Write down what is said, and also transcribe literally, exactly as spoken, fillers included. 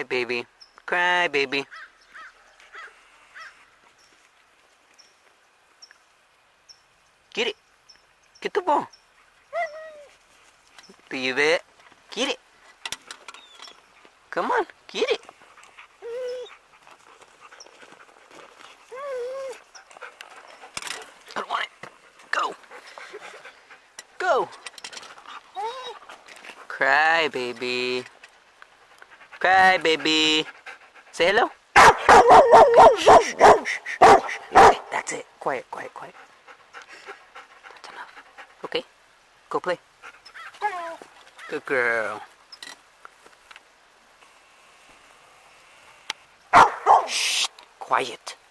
Cry, baby. Cry, baby. Get it. Get the ball. Leave it. Get it. Come on, get it. I don't want it. Go. Go. Cry, baby. Cry, baby. Say hello. Okay, that's it. Quiet, quiet, quiet. That's enough. Okay, go play. Good girl. Shh, quiet.